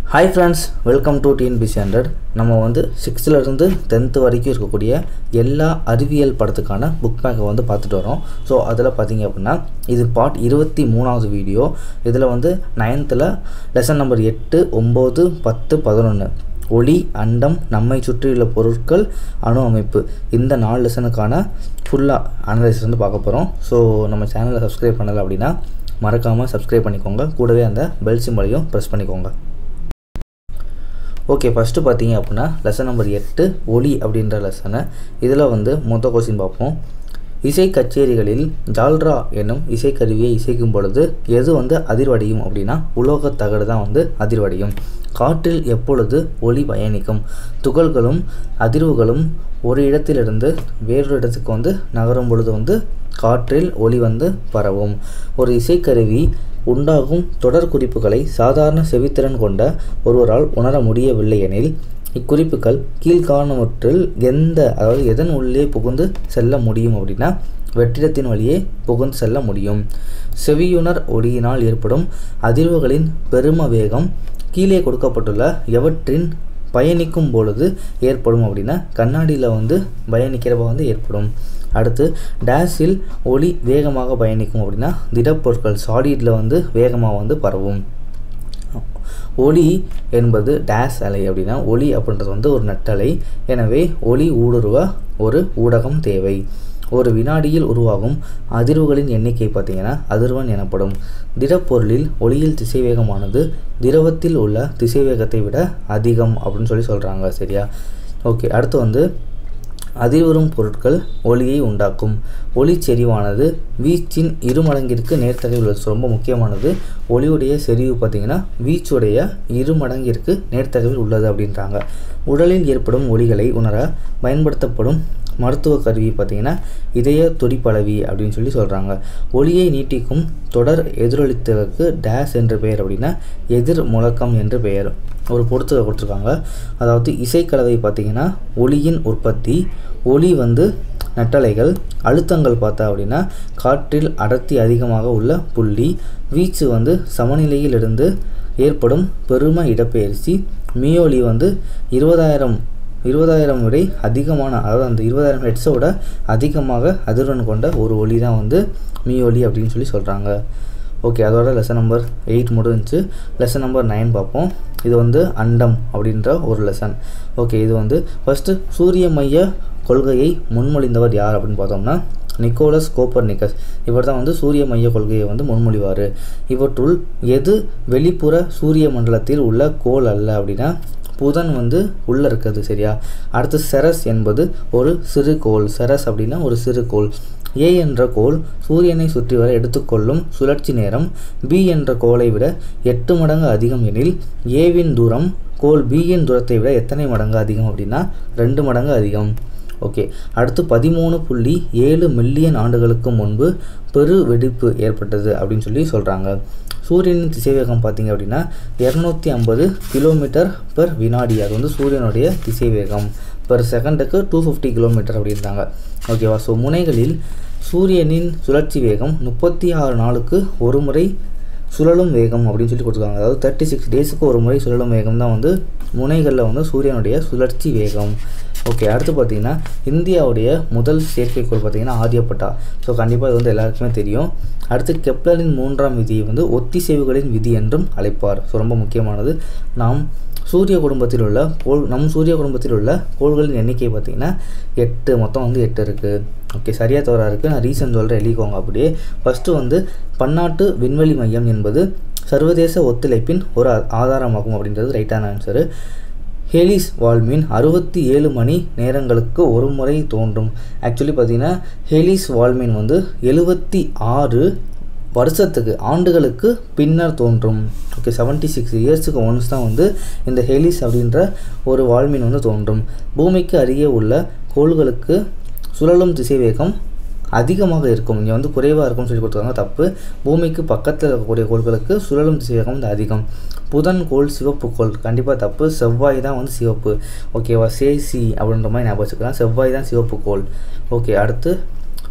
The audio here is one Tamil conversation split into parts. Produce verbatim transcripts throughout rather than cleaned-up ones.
Hi friends, welcome to T N P C one hundred. நம்ம வந்து sixth ல இருந்து tenth வரைக்கும் இருக்கக்கூடிய எல்லா அறிவியல் படத்துக்கான புக் பேக்கை வந்து பார்த்துட்டு வரோம். ஸோ அதில் பார்த்தீங்க அப்படின்னா இது பார்ட் இருபத்தி மூணாவது வீடியோ. இதில் வந்து நைன்த்தில் லெசன் நம்பர் எட்டு ஒம்பது பத்து பதினொன்று ஒளி அண்டம் நம்மை சுற்றியுள்ள பொருட்கள் அணு அமைப்பு இந்த நாலு லெசனுக்கான ஃபுல்லாக அனலைசிஸ் வந்து பார்க்க போகிறோம். ஸோ நம்ம சேனலை சப்ஸ்கிரைப் பண்ணலை அப்படின்னா மறக்காமல் சப்ஸ்கிரைப் பண்ணிக்கோங்க. கூடவே அந்த பெல் சிம்பலையும் ப்ரெஸ் பண்ணிக்கோங்க. ஓகே, ஃபஸ்ட்டு பார்த்தீங்க அப்படின்னா லெசன் நம்பர் எட்டு ஒளி அப்படின்ற லெசனை. இதில் வந்து மொத்த கொஸ்டின் பார்ப்போம். இசை கச்சேரிகளில் ஜால்ரா என்னும் இசைக்கருவியை இசைக்கும் பொழுது எது வந்து அதிர்வடையும் அப்படின்னா உலோக தகடு தான் வந்து அதிர்வடையும். காற்றில் எப்பொழுது ஒளி பயணிக்கும்? துகள்களும் அதிர்வுகளும் ஒரு இடத்திலிருந்து வேறொரு இடத்துக்கு வந்து நகரும் பொழுது வந்து காற்றில் ஒளி வந்து பரவும். ஒரு இசைக்கருவி உண்டாகும் தொடர் குறிப்புகளை சாதாரண செவித்திறன் கொண்ட ஒருவரால் உணர முடியவில்லை எனில் இக்குறிப்புகள் கீழ்காணவற்றில் எந்த அதாவது எதன் உள்ளே புகுந்து செல்ல முடியும் அப்படின்னா வெற்றிடத்தின் வழியே புகுந்து செல்ல முடியும். செவியுணர் ஒளியினால் ஏற்படும் அதிர்வுகளின் பெரும வேகம் கீழே கொடுக்கப்பட்டுள்ள எவற்றின் பயணிக்கும் பொழுது ஏற்படும் அப்படின்னா கண்ணாடியில் வந்து பயணிக்கிறப்ப வந்து ஏற்படும். அடுத்து டேஸில் ஒளி வேகமாக பயணிக்கும் அப்படின்னா திடப்பொருட்கள் சாலிடில் வந்து வேகமாக வந்து பரவும். ஒளி என்பது டேஸ் அலை அப்படின்னா ஒளி அப்படின்றது வந்து ஒரு நட்டலை. எனவே ஒளி ஊடுருவ ஒரு ஊடகம் தேவை. ஒரு வினாடியில் உருவாகும் அதிர்வுகளின் எண்ணிக்கை பார்த்திங்கன்னா அதிர்வெண் எனப்படும். திடப்பொருளில் ஒளியில் திசைவேகமானது திரவத்தில் உள்ள திசைவேகத்தை விட அதிகம் அப்படின்னு சொல்லி சொல்கிறாங்க. சரியா? ஓகே, அடுத்து வந்து அதிர்வரும் பொருட்கள் ஒளியை உண்டாக்கும். ஒளி செறிவானது வீச்சின் இரு மடங்கிற்கு நேர்த்தகை உள்ளது. ரொம்ப முக்கியமானது. ஒளியுடைய செறிவு பார்த்திங்கன்னா வீச்சுடைய இரு மடங்கிற்கு நேர்த்தகவில் உள்ளது அப்படின்றாங்க. உடலில் ஏற்படும் ஒளிகளை உணர பயன்படுத்தப்படும் மருத்துவ கருவி பார்த்திங்கன்னா இதய துடிப்பளவி அப்படின்னு சொல்லி சொல்கிறாங்க. ஒளியை நீட்டிக்கும் தொடர் எதிரொலித்தலுக்கு டேஸ் என்று பெயர் அப்படின்னா எதிர் முழக்கம் என்று பெயர். ஒரு பொறுத்துக கொடுத்துருக்காங்க. அதாவது இசைக்கலவை பார்த்திங்கன்னா ஒளியின் உற்பத்தி. ஒளி வந்து நட்டலைகள். அழுத்தங்கள் பார்த்தா அப்படின்னா காற்றில் அடர்த்தி அதிகமாக உள்ள புள்ளி. வீச்சு வந்து சமநிலையில் இருந்து ஏற்படும் பெரும இடப்பெயர்ச்சி. மியோலி வந்து இருபதாயிரம் இருபதாயிரம் விட அதிகமான அதாவது அந்த இருபதாயிரம் ஹெட்ஸோட அதிகமாக அதிர்வெண் கொண்ட ஒரு ஒளி தான் வந்து மியோலி அப்படின்னு சொல்லி சொல்கிறாங்க. ஓகே, அதோட லெசன் நம்பர் எயிட் முடிஞ்சு லெசன் நம்பர் நைன் பார்ப்போம். இது வந்து அண்டம் அப்படின்ற ஒரு லெசன். ஓகே, இது வந்து ஃபஸ்ட்டு சூரிய மைய கொள்கையை முன்மொழிந்தவர் யார் அப்படின்னு பார்த்தோம்னா நிக்கோலஸ் கோப்பர்னிக்கஸ். இவர் தான் வந்து சூரிய மைய கொள்கையை வந்து முன்மொழிவார். இவற்றுள் எது வெளிப்புற சூரிய மண்டலத்தில் உள்ள கோள் அல்ல அப்படின்னா புதன் வந்து உள்ளே இருக்குது. சரியா? அடுத்து செரஸ் என்பது ஒரு சிறு கோள். செரஸ் அப்படின்னா ஒரு சிறு கோள். ஏ என்ற கோள் சூரியனை சுற்றி வர எடுத்துக்கொள்ளும் சுழற்சி நேரம் பி என்ற கோளை விட எட்டு மடங்கு அதிகம் எனில் ஏவின் தூரம் கோள் பியின் தூரத்தை விட எத்தனை மடங்கு அதிகம் அப்படின்னா ரெண்டு மடங்கு அதிகம். ஓகே, அடுத்து பதிமூணு புள்ளி ஏழு மில்லியன் ஆண்டுகளுக்கு முன்பு பெரு வெடிப்பு ஏற்பட்டது அப்படின்னு சொல்லி சொல்கிறாங்க. சூரியனின் திசைவேகம் பார்த்திங்க அப்படின்னா இரநூத்தி ஐம்பது கிலோமீட்டர் பெர் வினாடி. அது வந்து சூரியனுடைய திசைவேகம். பெர் செகண்டுக்கு டூ ஃபிஃப்டி கிலோமீட்டர் அப்படின்றாங்க. ஓகேவா? ஸோ முனைகளில் சூரியனின் சுழற்சி வேகம் முப்பத்தி ஆறு நாளுக்கு ஒரு முறை சுழலும் வேகம் அப்படின்னு சொல்லி கொடுத்துருக்காங்க. அதாவது தேர்ட்டி சிக்ஸ் டேஸுக்கு ஒரு முறை சுழலும் வேகம் தான் வந்து முனைகளில் வந்து சூரியனுடைய சுழற்சி வேகம். ஓகே, அடுத்து பார்த்திங்கன்னா இந்தியாவுடைய முதல் செயற்கைக்கோள் பார்த்திங்கன்னா ஆரியப்பட்டா. ஸோ கண்டிப்பாக இது வந்து எல்லாருக்குமே தெரியும். அடுத்து கெப்லரின் மூன்றாம் விதியை வந்து ஒத்திசைவுகளின் விதி என்றும் அழைப்பார். ஸோ ரொம்ப முக்கியமானது. நாம் சூரிய குடும்பத்தில் உள்ள கோள் நம் சூரிய குடும்பத்தில் உள்ள கோள்களின் எண்ணிக்கை பார்த்திங்கன்னா எட்டு மொத்தம் வந்து எட்டு இருக்குது. ஓகே, சரியாக தவறாக இருக்குது. நான் ரீசன் சொல்கிறேன், எழுதிக்கோங்க அப்படியே. ஃபஸ்ட்டு வந்து பன்னாட்டு விண்வெளி மையம் என்பது சர்வதேச ஒத்துழைப்பின் ஒரு ஆதாரமாகும் அப்படின்றது ரைட்டான ஆன்சரு. ஹெலிஸ் வால்மீன் அறுபத்தி ஏழு மணி நேரங்களுக்கு ஒரு முறை தோன்றும். ஆக்சுவலி பார்த்திங்கன்னா ஹெலிஸ் வால்மீன் வந்து எழுபத்தி ஆறு வருஷத்துக்கு ஆண்டுகளுக்கு பின்னர் தோன்றும். ஓகே, செவன்ட்டி சிக்ஸ் இயர்ஸுக்கு ஒன்ஸ் தான் வந்து இந்த ஹெலிஸ் அப்படின்ற ஒரு வால்மீன் வந்து தோன்றும். பூமிக்கு அருகே உள்ள கோள்களுக்கு சுழலும் திசைவேகம் அதிகமாக இருக்கும். இங்கே வந்து குறைவாக இருக்கும்னு சொல்லி கொடுத்துருக்காங்க. தப்பு. பூமிக்கு பக்கத்தில் இருக்கக்கூடிய கோள்களுக்கு சுழலும் திசைவேகம் வந்து அதிகம். புதன் கோள் சிவப்பு கோள். கண்டிப்பாக தப்பு. செவ்வாய் தான் வந்து சிவப்பு. ஓகேவா? சேசி அப்படின்ற மாதிரி ஞாபகம் வச்சுக்கலாம். செவ்வாய் தான் சிவப்பு கோள். ஓகே, அடுத்து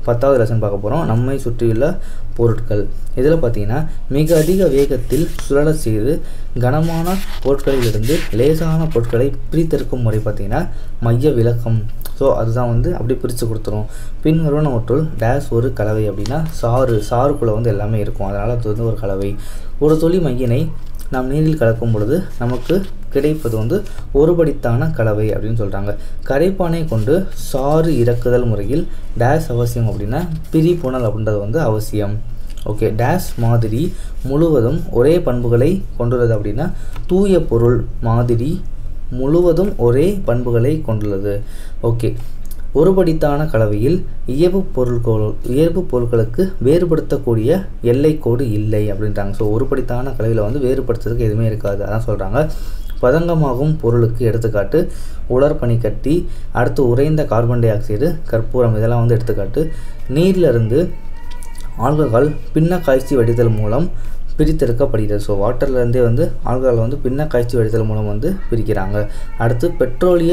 பத்தாவது லெசன் பார்க்க போகிறோம், நம்மை சுற்றியுள்ள பொருட்கள். இதில் பார்த்தீங்கன்னா மிக அதிக வேகத்தில் சுழல செய்து கனமான பொருட்களிலிருந்து லேசான பொருட்களை பிரித்தெடுக்கும் முறை பார்த்தீங்கன்னா மைய விளக்கம். ஸோ அதுதான் வந்து அப்படி பிரித்து கொடுத்துரும். பின்வருவனவற்றுள் டேஸ் ஒரு கலவை அப்படின்னா சாறு, சாறுக்குள்ளே வந்து எல்லாமே இருக்கும், அதனால் அது வந்து ஒரு கலவை. ஒரு துளி மையினை நாம் நீரில் கலக்கும் பொழுது நமக்கு கிடைப்பது வந்து ஒருபடித்தான கலவை அப்படின்னு சொல்கிறாங்க. கரைப்பானை கொண்டு சாறு இறக்குதல் முறையில் டேஸ் அவசியம் அப்படின்னா பிரிப்புணல் அப்படின்றது வந்து அவசியம். ஓகே, டேஸ் மாதிரி முழுவதும் ஒரே பண்புகளை கொண்டுள்ளது அப்படின்னா தூய பொருள் மாதிரி முழுவதும் ஒரே பண்புகளை கொண்டுள்ளது. ஓகே, ஒருபடித்தான கலவையில் இயல்பு பொருட்கள் இயல்பு பொருட்களுக்கு வேறுபடுத்தக்கூடிய எல்லைக்கோடு இல்லை அப்படின்றாங்க. ஸோ ஒருபடித்தான கலவையில் வந்து வேறுபடுத்துறதுக்கு எதுவுமே இருக்காது, அதான் சொல்கிறாங்க. பதங்கமாகும் பொருளுக்கு எடுத்துக்காட்டு உலர்பனிக்கட்டி, அடுத்து உறைந்த கார்பன் டை ஆக்சைடு, கற்பூரம், இதெல்லாம் வந்து எடுத்துக்காட்டு. நீரிலிருந்து ஆல்கஹால் பின்ன காய்ச்சி வடிதல் மூலம் பிரித்தெடுக்கப்படுகிறது. ஸோ வாட்டர்லேருந்தே வந்து ஆல்கஹால் வந்து பின்ன காய்ச்சி வடிதல் மூலம் வந்து பிரிக்கிறாங்க. அடுத்து பெட்ரோலிய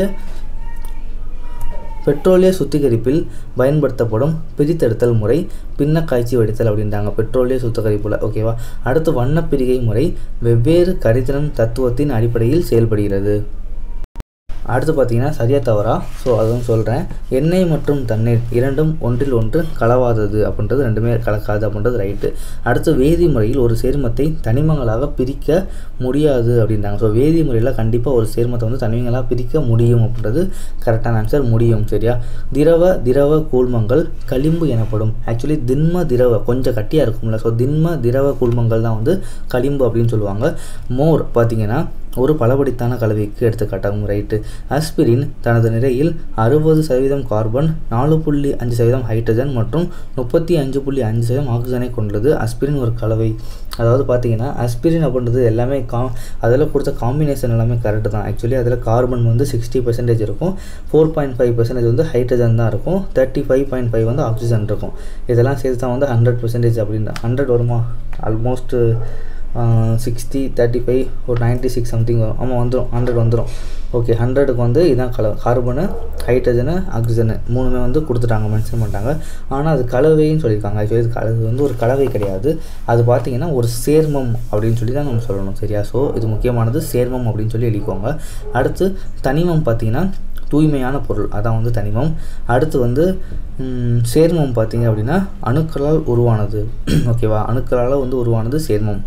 பெட்ரோலிய சுத்திகரிப்பில் பயன்படுத்தப்படும் பிரித்தெடுத்தல் முறை பின்ன காய்ச்சி வடித்தல் அப்படின்றாங்க, பெட்ரோலிய சுத்திகரிப்பில். ஓகேவா. அடுத்து வண்ணப்பிரிகை முறை வெவ்வேறு கரிதிறன் தத்துவத்தின் அடிப்படையில் செயல்படுகிறது. அடுத்து பார்த்தீங்கன்னா சரியா தவறா, ஸோ அதுவும் சொல்கிறேன். எண்ணெய் மற்றும் தண்ணீர் இரண்டும் ஒன்றில் ஒன்று கலவாதது அப்படின்றது, ரெண்டுமே கலக்காது அப்படின்றது ரைட்டு. அடுத்து வேதி முறையில் ஒரு சேர்மத்தை தனிமங்களாக பிரிக்க முடியாது அப்படின்றாங்க. ஸோ வேதி முறையில் கண்டிப்பாக ஒரு சேர்மத்தை வந்து தனிமங்களாக பிரிக்க முடியும் அப்படின்றது கரெக்டான ஆன்சர், முடியும். சரியா. திரவ திரவ கூழ்மங்கள் களிம்பு எனப்படும். ஆக்சுவலி திண்ம திரவ கொஞ்சம் கட்டியாக இருக்கும்ல, ஸோ திண்ம திரவ கூழ்மங்கள் தான் வந்து களிம்பு அப்படின்னு சொல்லுவாங்க. மோர் பார்த்தீங்கன்னா ஒரு பலபடித்தான கலவைக்கு எடுத்துக்காட்டாகும், ரைட்டு. ஆஸ்பிரின் தனது நிறையில் அறுபது சதவீதம் கார்பன், நாலு புள்ளி அஞ்சு சதவீதம் ஹைட்ரஜன் மற்றும் முப்பத்தி அஞ்சு புள்ளி அஞ்சு சதவீதம் ஆக்சிஜனை கொண்டுள்ளது. ஆஸ்பிரின் ஒரு கலவை. அதாவது பார்த்தீங்கன்னா ஆஸ்பிரின் அப்படின்றது எல்லாமே கா அதில் கொடுத்த காம்பினேஷன் எல்லாமே கரெக்டு தான். ஆக்சுவலி அதில் கார்பன் வந்து சிக்ஸ்டி பர்சன்டேஜ் இருக்கும், ஃபோர் பாயிண்ட் ஃபைவ் பர்சன்டேஜ் வந்து ஹைட்ரஜன் தான் இருக்கும், தேர்ட்டி ஃபைவ் பாயிண்ட் ஃபைவ் வந்து ஆக்சிஜன் இருக்கும். இதெல்லாம் சேர்த்து தான் வந்து ஹண்ட்ரட் பர்சன்டேஜ் அப்படின்னு ஹண்ட்ரட் வருமா, ஆல்மோஸ்ட் சிக்ஸ்டி தேர்ட்டி ஃபைவ் ஒரு நைன்ட்டி சிக்ஸ் சம்திங் வரும். ஆமாம் வந்துடும், ஹண்ட்ரட் வந்துடும். ஓகே, ஹண்ட்ரடுக்கு வந்து இதான் கல கார்பனு ஹைட்ரஜனு ஆக்சிஜனு மூணுமே வந்து கொடுத்துட்டாங்க, மென்ஷன் பண்ணிட்டாங்க. ஆனால் அது கலவைன்னு சொல்லியிருக்காங்க. ஆக்சுவலி இது கலவை வந்து ஒரு கலவை கிடையாது, அது பார்த்திங்கன்னா ஒரு சேர்மம் அப்படின்னு சொல்லி தான் நம்ம சொல்லணும். சரியா. ஸோ இது முக்கியமானது, சேர்மம் அப்படின்னு சொல்லி எழுதிக்கோங்க. அடுத்து தனிமம் பார்த்திங்கன்னா தூய்மையான பொருள், அதான் வந்து தனிமம். அடுத்து வந்து சேர்மம் பார்த்திங்க அப்படின்னா அணுக்களால் உருவானது. ஓகேவா, அணுக்களால் வந்து உருவானது சேர்மம்.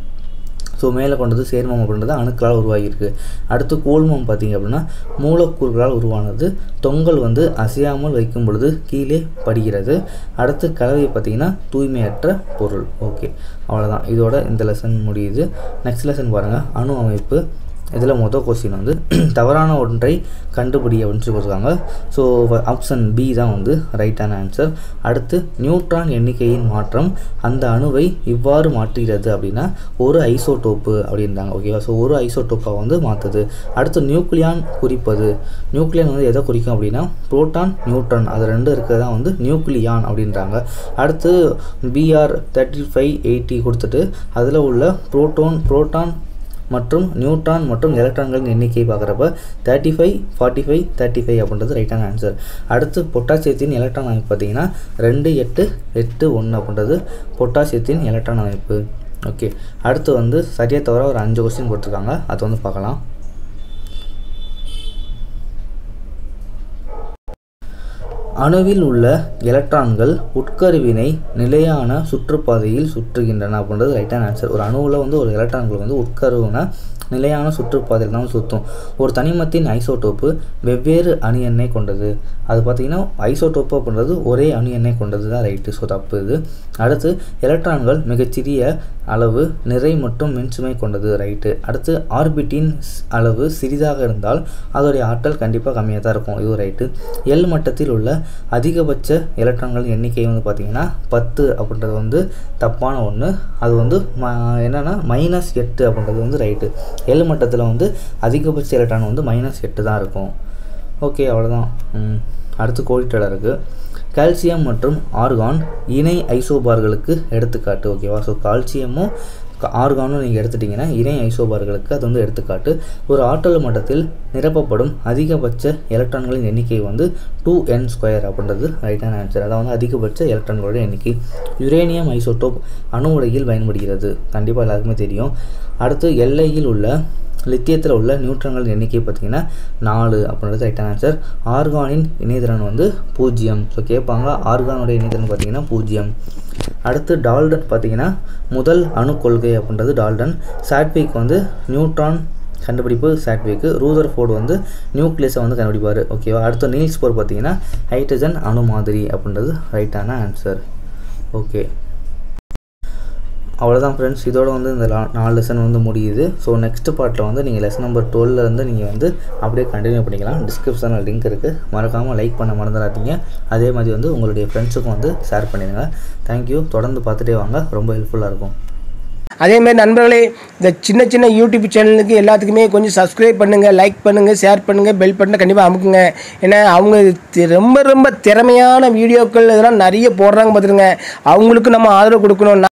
ஸோ மேலே கொண்டது சேர்மம் அப்படின்றது அணுக்களால் உருவாகியிருக்கு. அடுத்து கூழ்மம் பார்த்திங்க அப்படின்னா மூலக்கூறுகளால் உருவானது, தொங்கல் வந்து அசையாமல் வைக்கும் பொழுது கீழே படுகிறது. அடுத்து கலவை பார்த்திங்கன்னா தூய்மையற்ற பொருள். ஓகே, அவ்வளோதான், இதோட இந்த லெசன் முடியுது. நெக்ஸ்ட் லெசன் பாருங்கள், அணு அமைப்பு. இதில் மொதல் கொஸ்டின் வந்து தவறான ஒன்றை கண்டுபிடி அப்படின்னு சொல்லி கொடுத்துருக்காங்க. ஸோ ஆப்ஷன் பி தான் வந்து ரைட்டான ஆன்சர். அடுத்து நியூட்ரான் எண்ணிக்கையின் மாற்றம் அந்த அணுவை இவ்வாறு மாற்றுகிறது அப்படின்னா ஒரு ஐசோடோப்பு அப்படின்றாங்க. ஓகேவா. ஸோ ஒரு ஐசோடோப்பாக வந்து மாற்றுது. அடுத்து நியூக்ளியான் குறிப்பது, நியூக்ளியான் வந்து எதை குறிக்கும் அப்படின்னா புரோட்டான் நியூட்ரான் அது ரெண்டும் இருக்கிறது தான் வந்து நியூக்ளியான் அப்படின்றாங்க. அடுத்து பிஆர் தேர்ட்டி ஃபைவ் எயிட்டி கொடுத்துட்டு அதில் உள்ள புரோட்டோன் புரோட்டான் மற்றும் நியூட்ரான் மற்றும் எலக்ட்ரான்களின் எண்ணிக்கை பார்க்குறப்ப thirty five forty five thirty five அப்படின்றது ரைட்டான ஆன்சர். அடுத்து பொட்டாசியத்தின் எலக்ட்ரான் அமைப்பு பார்த்திங்கன்னா ரெண்டு எட்டு எட்டு ஒன்று அப்படின்றது பொட்டாசியத்தின் எலக்ட்ரான் அமைப்பு. ஓகே, அடுத்து வந்து சரியாக தவிர ஒரு அஞ்சு கொஸ்டின் கொடுத்துருக்காங்க, அதை வந்து பார்க்கலாம். அணுவில் உள்ள எலக்ட்ரான்கள் உட்கருவினை நிலையான சுற்றுப்பாதையில் சுற்றுகின்றன அப்படின்றது ரைட்டான ஆன்சர். ஒரு அணுவில் வந்து ஒரு எலக்ட்ரான்கள் வந்து உட்கருவின நிலையான சுற்றுப்பாதையில் தான் சுற்றும். ஒரு தனிமத்தின் ஐசோடோப்பு வெவ்வேறு அணு எண்ணை கொண்டது. அது பார்த்திங்கன்னா ஐசோடோப்பு அப்படின்றது ஒரே அணு எண்ணை கொண்டது தான் ரைட்டு. ஸோ தப்பு இது. அடுத்து எலக்ட்ரான்கள் மிகச்சிறிய அளவு நிறை மற்றும் மின்சுமை கொண்டது ரைட்டு. அடுத்து ஆர்பிட்டின் அளவு சிறிதாக இருந்தால் அதோடைய ஆற்றல் கண்டிப்பாக கம்மியாக தான் இருக்கும், இது ரைட்டு. எல் மட்டத்தில் உள்ள அதிகபட்ச எலக்ட்ரான்கள் எண்ணிக்கை வந்து பார்த்திங்கன்னா பத்து அப்படின்றது வந்து தப்பான ஒன்று. அது வந்து என்னென்னா மைனஸ் எட்டு அப்படின்றது வந்து ரைட்டு. எல் மட்டத்தில் வந்து அதிகபட்ச எலக்ட்ரான் வந்து மைனஸ் எட்டு தான் இருக்கும். ஓகே, அவ்வளோதான். அடுத்து கோடிட்டடாக இருக்குது. கால்சியம் மற்றும் ஆர்கான் இணை ஐசோபார்களுக்கு எடுத்துக்காட்டு. ஓகேவா. ஸோ கால்சியமும் ஆர்கானும் நீங்கள் எடுத்துட்டிங்கன்னா இணை ஐசோபார்களுக்கு அது வந்து எடுத்துக்காட்டு. ஒரு ஆற்றல் மட்டத்தில் நிரப்பப்படும் அதிகபட்ச எலக்ட்ரான்களின் எண்ணிக்கை வந்து டூ என் ஸ்கொயர் அப்படின்றது ரைட்டான ஆன்சர். அதாவது அதிகபட்ச எலக்ட்ரான்களோட எண்ணிக்கை. யுரேனியம் ஐசோடோப் அணு உலையில் பயன்படுகிறது, கண்டிப்பாக எல்லாருக்குமே தெரியும். அடுத்து எல்லையில் உள்ள லித்தியத்தில் உள்ள நியூட்ரான்களின் எண்ணிக்கை பார்த்தீங்கன்னா நாலு அப்படின்றது ரைட்டான ஆன்சர். ஆர்கானின் இணைதிறன் வந்து பூஜ்ஜியம். ஸோ கேட்பாங்க ஆர்கானோட இணைதிறன் பார்த்தீங்கன்னா பூஜ்ஜியம். அடுத்து டால்டன் பார்த்தீங்கன்னா முதல் அணு கொள்கை அப்படின்றது டால்டன். சாட்விக் வந்து நியூட்ரான் கண்டுபிடிப்பு சாட்விக்கு. ரூதர்ஃபோர்டு வந்து நியூக்ளியஸை வந்து கண்டுபிடிப்பார், ஓகேவா. அடுத்து நீல்ஸ் போர் பார்த்தீங்கன்னா ஹைட்ரஜன் அணு மாதிரி அப்படின்றது ரைட்டான ஆன்சர். ஓகே, அவ்வளோதான் ஃப்ரெண்ட்ஸ். இதோட வந்து இந்த நாலு லெசன் வந்து முடியுது. ஸோ நெக்ஸ்ட் பார்ட்டில் வந்து நீங்கள் லெசன் நம்பர் டுவெல்லேருந்து நீங்கள் வந்து அப்படியே கண்டினியூ பண்ணிக்கலாம். டிஸ்கிரிப்ஷனில் லிங்க் இருக்குது, மறக்காமல் லைக் பண்ண மறந்துடாதீங்க. அதே மாதிரி வந்து உங்களுடைய ஃப்ரெண்ட்ஸுக்கும் வந்து ஷேர் பண்ணிடுங்க. தேங்க்யூ. தொடர்ந்து பார்த்துட்டே வாங்க, ரொம்ப ஹெல்ப்ஃபுல்லாக இருக்கும். அதேமாதிரி நண்பர்களே, இந்த சின்ன சின்ன யூடியூப் சேனலுக்கு எல்லாத்துக்குமே கொஞ்சம் சப்ஸ்கிரைப் பண்ணுங்கள், லைக் பண்ணுங்கள், ஷேர் பண்ணுங்கள், பெல் பட்டனை கண்டிப்பாக அமுக்குங்க. ஏன்னா அவங்க ரொம்ப ரொம்ப திறமையான வீடியோக்கள் இதெல்லாம் நிறைய போடுறாங்க பார்த்துருங்க. அவங்களுக்கு நம்ம ஆதரவு கொடுக்கணும்.